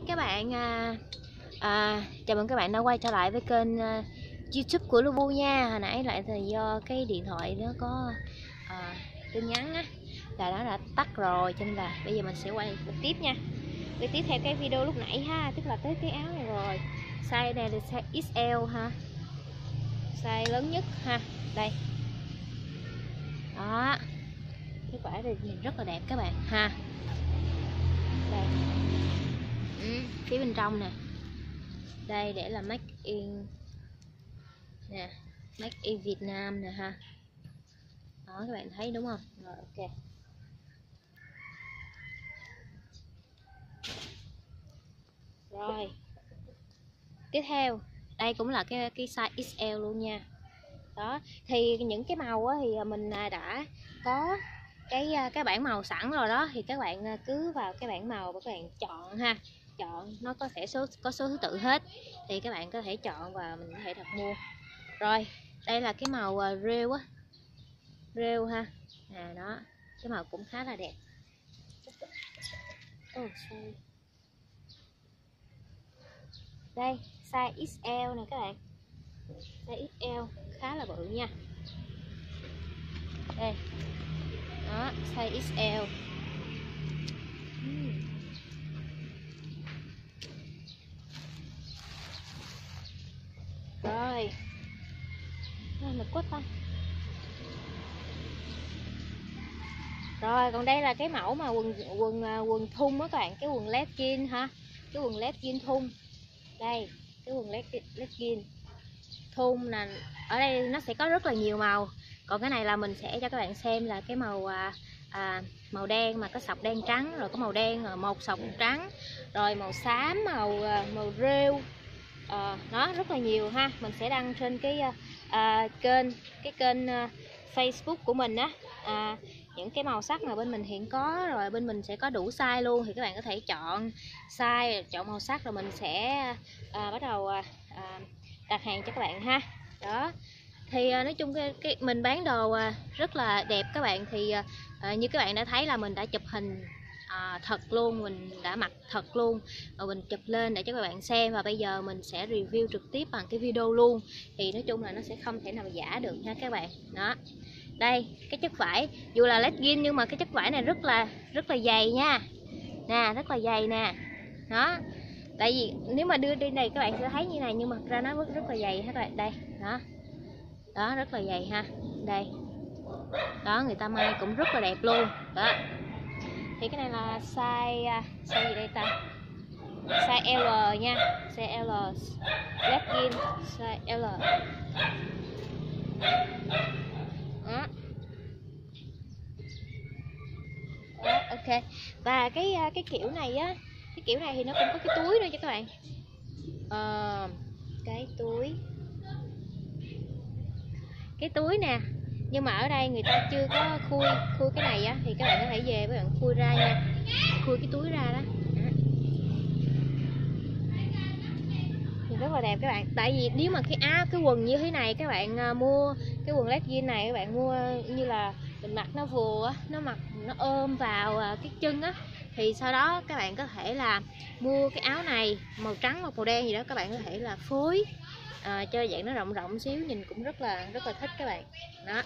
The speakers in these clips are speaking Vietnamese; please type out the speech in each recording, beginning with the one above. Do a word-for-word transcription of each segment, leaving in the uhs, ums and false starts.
các bạn, à, à, chào mừng các bạn đã quay trở lại với kênh à, YouTube của Lubu nha. Hồi nãy lại thì do cái điện thoại nó có à, tin nhắn á là nó đã tắt rồi, cho nên là bây giờ mình sẽ quay tiếp nha. Quay tiếp theo cái video lúc nãy ha, tức là tới cái áo này rồi. Size này là size ích eo ha, size lớn nhất ha. Đây đó, cái quả này nhìn rất là đẹp các bạn ha. Đây ừ, phía bên trong nè, đây để là make in nè, make in Việt Nam nè ha. Đó, các bạn thấy đúng không? Rồi, ok. Rồi tiếp theo đây cũng là cái cái size ích eo luôn nha. Đó thì những cái màu á, thì mình đã có cái cái bảng màu sẵn rồi đó, thì các bạn cứ vào cái bảng màu và các bạn chọn ha, chọn nó có thể số có số thứ tự hết, thì các bạn có thể chọn và mình có thể đặt mua. Rồi đây là cái màu rêu á, rêu ha, à đó, cái màu cũng khá là đẹp. Oh, sorry. Đây size ích eo nè các bạn, size ích eo khá là bự nha. Đây đó, size ích eo. uhm. Rồi đây mình quất ta. Rồi còn đây là cái mẫu mà quần quần quần thun đó các bạn, cái quần legging ha, cái quần legging thun. Đây cái quần legging thun nè, ở đây nó sẽ có rất là nhiều màu. Còn cái này là mình sẽ cho các bạn xem là cái màu à, à, màu đen mà có sọc đen trắng, rồi có màu đen rồi một sọc trắng, rồi màu xám, màu màu rêu. À, nó rất là nhiều ha. Mình sẽ đăng trên cái à, kênh cái kênh à, Facebook của mình á, à, những cái màu sắc mà bên mình hiện có, rồi bên mình sẽ có đủ size luôn, thì các bạn có thể chọn size, chọn màu sắc, rồi mình sẽ à, bắt đầu à, đặt hàng cho các bạn ha. Đó thì à, nói chung cái, cái mình bán đồ à, rất là đẹp các bạn. Thì à, như các bạn đã thấy là mình đã chụp hình à, thật luôn, mình đã mặc thật luôn, rồi mình chụp lên để cho các bạn xem, và bây giờ mình sẽ review trực tiếp bằng cái video luôn. Thì nói chung là nó sẽ không thể nào giả được nha các bạn. Đó, đây cái chất vải dù là legging nhưng mà cái chất vải này rất là rất là dày nha, nè rất là dày nè. Đó, tại vì nếu mà đưa đi này các bạn sẽ thấy như này, nhưng mà ra nó rất, rất là dày ha các bạn. Đây đó, đó rất là dày ha. Đây đó, người ta may cũng rất là đẹp luôn đó. Thì cái này là size size gì đây ta, size L nha, size L, legging size L. Đó. Đó, ok. Và cái cái kiểu này á, cái kiểu này thì nó cũng có cái túi nữa cho các bạn. À, cái túi cái túi nè, nhưng mà ở đây người ta chưa có khui khui cái này á, thì các bạn có thể về với bạn khui ra nha, khui cái túi ra đó. Nhìn rất là đẹp các bạn. Tại vì nếu mà cái áo cái quần như thế này các bạn mua, cái quần legging này các bạn mua như là mình mặc nó vừa nó mặc nó ôm vào cái chân á, thì sau đó các bạn có thể là mua cái áo này màu trắng hoặc màu đen gì đó, các bạn có thể là phối à, cho dạng nó rộng rộng xíu, nhìn cũng rất là rất là thích các bạn. Đó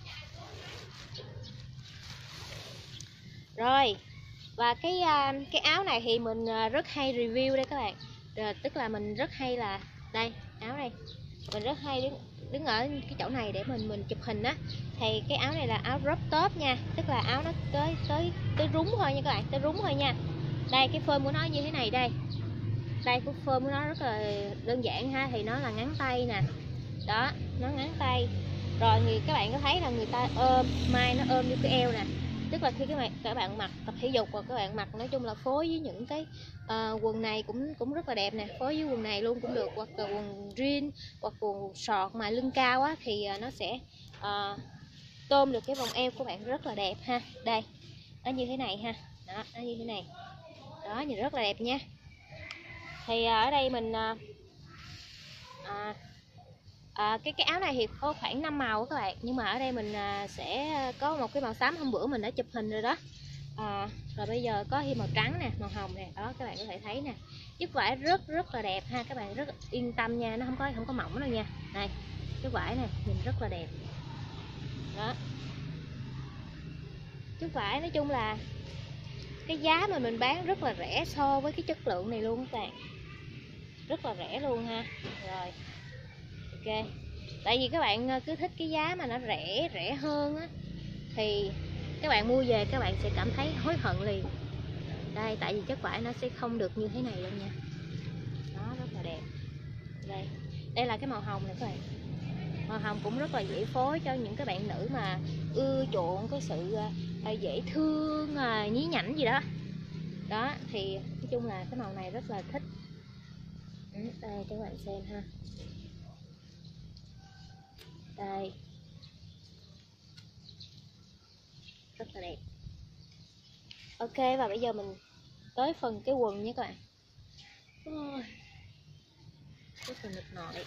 rồi, và cái cái áo này thì mình rất hay review đây các bạn. Rồi, tức là mình rất hay là đây áo này, mình rất hay đứng đứng ở cái chỗ này để mình mình chụp hình á. Thì cái áo này là áo crop top nha, tức là áo nó tới tới tới rúng thôi nha các bạn, tới rúng thôi nha. Đây cái phơm của nó như thế này, đây đây cái phơm của nó rất là đơn giản ha, thì nó là ngắn tay nè. Đó, nó ngắn tay. Rồi thì các bạn có thấy là người ta ôm mai nó ôm vô cái eo nè, tức là khi các bạn các bạn mặc tập thể dục, và các bạn mặc nói chung là phối với những cái uh, quần này cũng cũng rất là đẹp nè, phối với quần này luôn cũng được, hoặc là quần jean hoặc quần sọt mà lưng cao á, thì uh, nó sẽ uh, tôm được cái vòng eo của bạn rất là đẹp ha. Đây nó như thế này ha, đó nó như thế này đó, nhìn rất là đẹp nha. Thì uh, ở đây mình uh, uh, À, cái cái áo này thì có khoảng năm màu các bạn, nhưng mà ở đây mình à, sẽ có một cái màu xám, hôm bữa mình đã chụp hình rồi đó. à, rồi bây giờ có thêm màu trắng nè, màu hồng nè, đó các bạn có thể thấy nè, chất vải rất rất là đẹp ha, các bạn rất yên tâm nha, nó không có không có mỏng đâu nha. Đây chất vải nè, nhìn rất là đẹp đó. Chất vải nói chung là cái giá mà mình bán rất là rẻ so với cái chất lượng này luôn các bạn, rất là rẻ luôn ha. Rồi ok, tại vì các bạn cứ thích cái giá mà nó rẻ rẻ hơn á thì các bạn mua về các bạn sẽ cảm thấy hối hận liền. Đây tại vì chất vải nó sẽ không được như thế này đâu nha, nó rất là đẹp. Đây đây là cái màu hồng này các bạn, màu hồng cũng rất là dễ phối cho những cái bạn nữ mà ưa chuộng cái sự à, dễ thương à, nhí nhảnh gì đó đó, thì nói chung là cái màu này rất là thích. Ừ, đây cho các bạn xem ha, đây rất là đẹp. Ok, và bây giờ mình tới phần cái quần nha các bạn. Ôi, rất là mệt mỏi.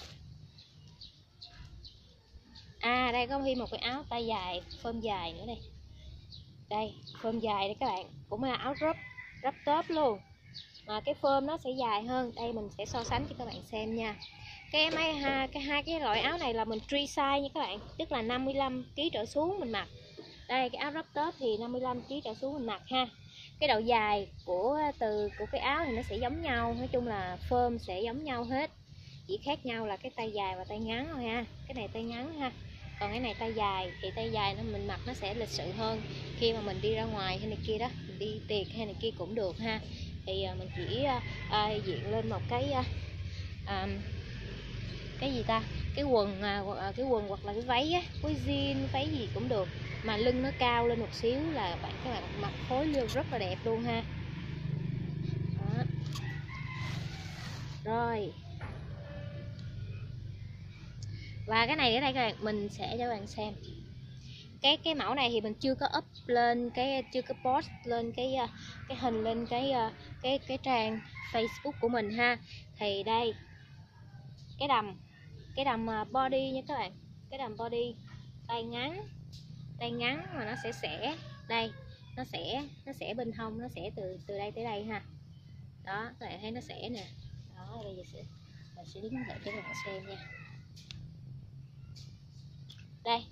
À đây có thêm một cái áo tay dài phơm dài nữa đây, đây phơm dài đây các bạn, cũng là áo rớp rắp top luôn mà cái phơm nó sẽ dài hơn. Đây mình sẽ so sánh cho các bạn xem nha. Cái mấy ha cái hai cái loại áo này là mình free size nha các bạn, tức là năm mươi lăm ki lô gam trở xuống mình mặc. Đây cái áo rắp top thì năm mươi lăm ki lô gam trở xuống mình mặc ha. Cái độ dài của từ của cái áo thì nó sẽ giống nhau, nói chung là phơm sẽ giống nhau hết, chỉ khác nhau là cái tay dài và tay ngắn thôi ha. Cái này tay ngắn ha, còn cái này tay dài, thì tay dài nó mình mặc nó sẽ lịch sự hơn khi mà mình đi ra ngoài hay này kia đó, mình đi tiệc hay này kia cũng được ha. Thì mình chỉ à, diện lên một cái à, cái gì ta, cái quần à, cái quần hoặc là cái váy á, cái jean váy gì cũng được mà lưng nó cao lên một xíu là bạn các bạn mặc phối luôn rất là đẹp luôn ha. Đó. Rồi và cái này ở đây các bạn mình sẽ cho các bạn xem cái cái mẫu này thì mình chưa có up lên cái chưa có post lên cái cái hình lên cái cái cái trang Facebook của mình ha. Thì đây cái đầm cái đầm body nha các bạn, cái đầm body tay ngắn, tay ngắn mà nó sẽ xẻ đây, nó sẽ nó sẽ bên hông nó sẽ từ từ đây tới đây ha. Đó các bạn thấy nó xẻ nè, đó bây giờ sẽ mình sẽ đứng lại cho các bạn xem nha. Đây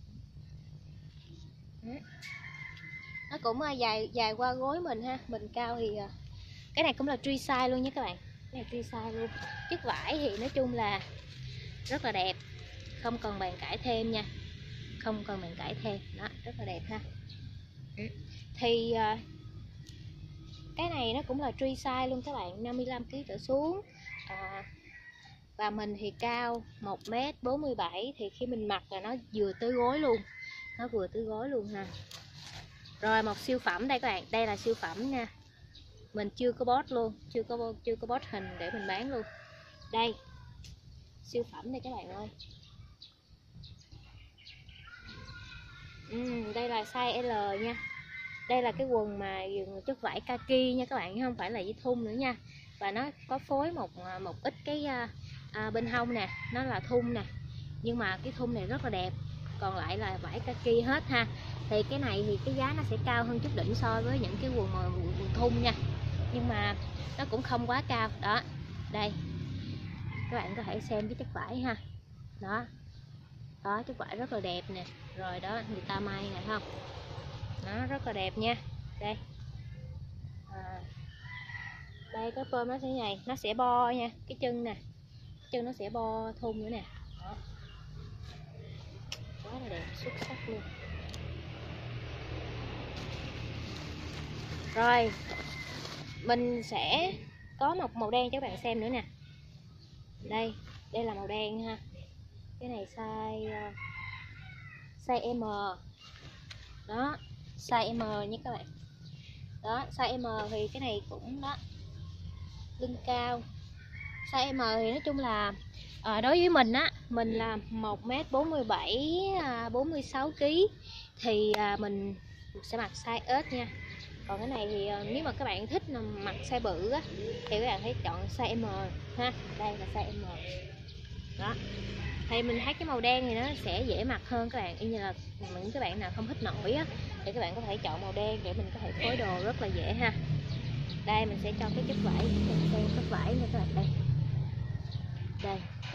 nó cũng dài dài qua gối mình ha, mình cao thì cái này cũng là free size luôn nha các bạn, cái này free size luôn. Chất vải thì nói chung là rất là đẹp, không cần bàn cãi thêm nha, không cần bàn cãi thêm, đó rất là đẹp ha. Thì cái này nó cũng là free size luôn các bạn, năm mươi lăm ki lô gam trở xuống à, và mình thì cao một mét bốn mươi bảy, thì khi mình mặc là nó vừa tới gối luôn, nó vừa tới gối luôn ha. Rồi một siêu phẩm đây các bạn, đây là siêu phẩm nha, mình chưa có post luôn, chưa có chưa có post hình để mình bán luôn. Đây siêu phẩm đây các bạn ơi. Ừ, đây là size L nha. Đây là cái quần mà chất vải kaki nha các bạn, không phải là dây thun nữa nha. Và nó có phối một một ít cái à, bên hông nè, nó là thun nè, nhưng mà cái thun này rất là đẹp, còn lại là vải kaki hết ha. Thì cái này thì cái giá nó sẽ cao hơn chút đỉnh so với những cái quần, quần, quần thun nha, nhưng mà nó cũng không quá cao. Đó đây các bạn có thể xem cái chất vải ha, đó đó chất vải rất là đẹp nè. Rồi đó người ta may này không, nó rất là đẹp nha. Đây à, đây cái phơm nó sẽ này, nó sẽ bo nha, cái chân nè, chân nó sẽ bo thun nữa nè. Đó. Quá là đẹp, xuất sắc luôn. Rồi mình sẽ có một màu đen cho các bạn xem nữa nè. Đây đây là màu đen ha, cái này size size M, đó size M nha các bạn. Đó size M thì cái này cũng đó, lưng cao. Size M thì nói chung là à, đối với mình á, mình là một mét bốn mươi bảy, bốn mươi sáu ki lô gam thì à, mình sẽ mặc size S nha. Còn cái này thì à, nếu mà các bạn thích mặc size bự á thì các bạn hãy chọn size M ha. Đây là size M. Đó, thì mình thấy cái màu đen thì nó sẽ dễ mặc hơn các bạn, y như là những các bạn nào không thích nổi á thì các bạn có thể chọn màu đen để mình có thể phối đồ rất là dễ ha. Đây mình sẽ cho cái chất vải, mình xem chất vải nha các bạn. Đây, đây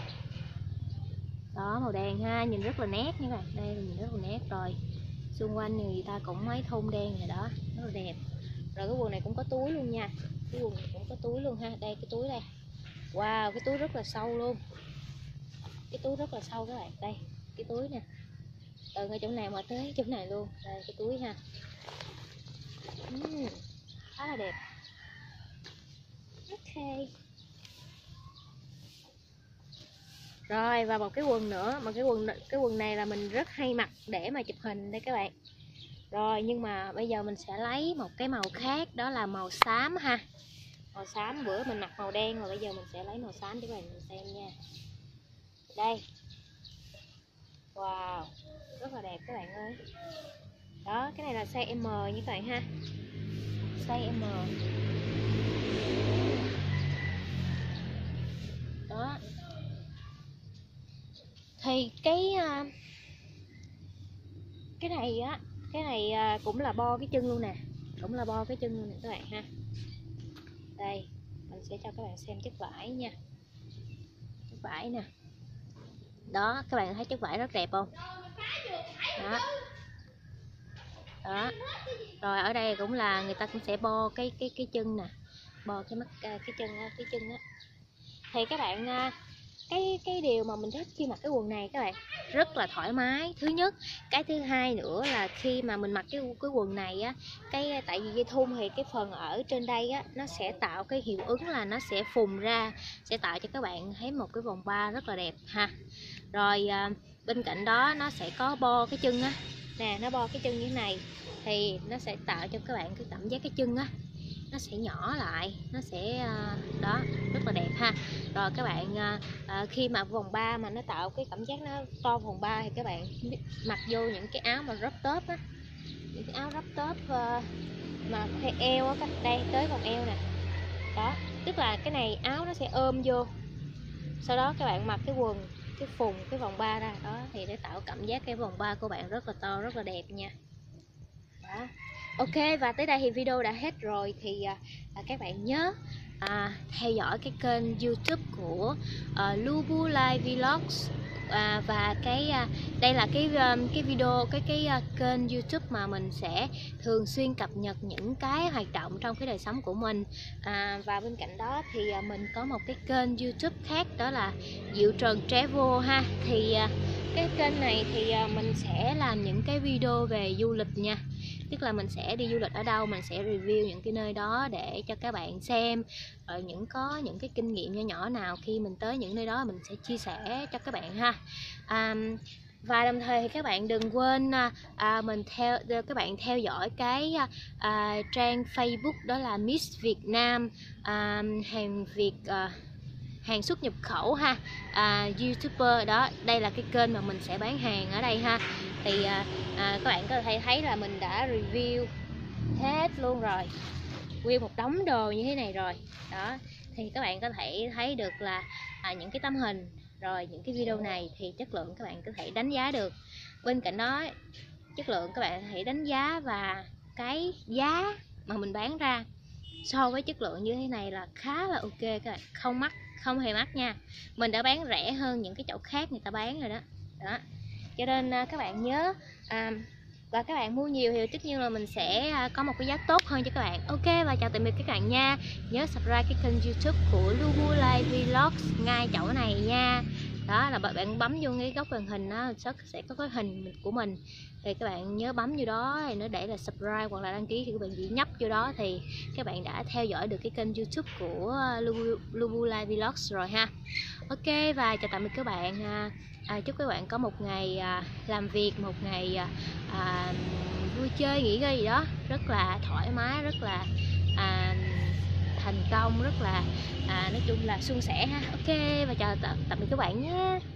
đó, màu đen ha, nhìn rất là nét nha các bạn. Đây nhìn rất là nét rồi, xung quanh người ta cũng mấy thun đen này đó, rất là đẹp. Rồi cái quần này cũng có túi luôn nha, cái quần này cũng có túi luôn ha. Đây cái túi đây, wow, cái túi rất là sâu luôn, cái túi rất là sâu các bạn. Đây cái túi nè, từ ngay chỗ này mà tới chỗ này luôn. Đây cái túi ha, uhm, khá là đẹp. Ok, rồi và một cái quần nữa, mà cái quần cái quần này là mình rất hay mặc để mà chụp hình đây các bạn. Rồi nhưng mà bây giờ mình sẽ lấy một cái màu khác, đó là màu xám ha. Màu xám, bữa mình mặc màu đen rồi, bây giờ mình sẽ lấy màu xám để các bạn xem nha. Đây, wow, rất là đẹp các bạn ơi. Đó, cái này là size M như các bạn ha, size M. Đó, thì cái cái này á, cái này cũng là bo cái chân luôn nè, cũng là bo cái chân luôn nè các bạn ha. Đây mình sẽ cho các bạn xem chất vải nha, chất vải nè. Đó, các bạn thấy chất vải rất đẹp không? Đó, đó. Rồi ở đây cũng là người ta cũng sẽ bo cái cái cái chân nè, bo cái mắt cái chân á, cái chân á. Thì các bạn, cái cái điều mà mình thích khi mặc cái quần này các bạn, rất là thoải mái. Thứ nhất, cái thứ hai nữa là khi mà mình mặc cái cái quần này á, cái tại vì dây thun thì cái phần ở trên đây á nó sẽ tạo cái hiệu ứng là nó sẽ phùng ra, sẽ tạo cho các bạn thấy một cái vòng ba rất là đẹp ha. Rồi à, bên cạnh đó nó sẽ có bo cái chân á nè, nó bo cái chân như thế này thì nó sẽ tạo cho các bạn cái cảm giác cái chân á nó sẽ nhỏ lại, nó sẽ đó, rất là đẹp ha. Rồi các bạn à, khi mà vòng ba mà nó tạo cái cảm giác nó to vòng ba thì các bạn mặc vô những cái áo mà crop top á, những cái áo crop top uh, mà theo eo á, đây tới vòng eo nè. Đó, tức là cái này áo nó sẽ ôm vô, sau đó các bạn mặc cái quần, cái phùng cái vòng ba ra đó thì để tạo cảm giác cái vòng ba của bạn rất là to, rất là đẹp nha. Đó. Ok, và tới đây thì video đã hết rồi, thì à, các bạn nhớ à, theo dõi cái kênh YouTube của uh, Lubu Live Vlogs, à, và cái à, đây là cái um, cái video cái cái uh, kênh YouTube mà mình sẽ thường xuyên cập nhật những cái hoạt động trong cái đời sống của mình. À, và bên cạnh đó thì uh, mình có một cái kênh YouTube khác, đó là Diệu Trần Travel ha. Thì uh, cái kênh này thì uh, mình sẽ làm những cái video về du lịch nha. Tức là mình sẽ đi du lịch ở đâu, mình sẽ review những cái nơi đó để cho các bạn xem. Rồi những có những cái kinh nghiệm nhỏ nhỏ nào khi mình tới những nơi đó mình sẽ chia sẻ cho các bạn ha. À, và đồng thời thì các bạn đừng quên à, mình theo các bạn theo dõi cái à, trang Facebook, đó là Miss Việt Nam à, hàng Việt à, hàng xuất nhập khẩu ha, à, YouTuber đó. Đây là cái kênh mà mình sẽ bán hàng ở đây ha. Thì à, à, các bạn có thể thấy là mình đã review hết luôn rồi, nguyên một đống đồ như thế này rồi đó. Thì các bạn có thể thấy được là à, những cái tấm hình rồi những cái video này thì chất lượng các bạn có thể đánh giá được. Bên cạnh đó chất lượng các bạn có thể đánh giá, và cái giá mà mình bán ra so với chất lượng như thế này là khá là ok các bạn, không mắc, không hề mắc nha. Mình đã bán rẻ hơn những cái chỗ khác người ta bán rồi đó. Đó, cho nên các bạn nhớ à, và các bạn mua nhiều thì tất nhiên là mình sẽ có một cái giá tốt hơn cho các bạn. Ok, và chào tạm biệt các bạn nha. Nhớ subscribe cái kênh YouTube của Lubu Live Vlogs ngay chỗ này nha. Đó là bạn bấm vô cái góc màn hình nó sẽ có cái hình của mình, thì các bạn nhớ bấm vô đó thì nó để là subscribe hoặc là đăng ký, thì các bạn chỉ nhấp vô đó thì các bạn đã theo dõi được cái kênh YouTube của Lubu, Lubu Live Vlogs rồi ha. Ok, và chào tạm biệt các bạn. À, à, chúc các bạn có một ngày à, làm việc, một ngày à, à, vui chơi nghỉ ngơi gì đó rất là thoải mái, rất là à, thành công, rất là à, nói chung là suôn sẻ ha. Ok, và chào tạm biệt các bạn nhé.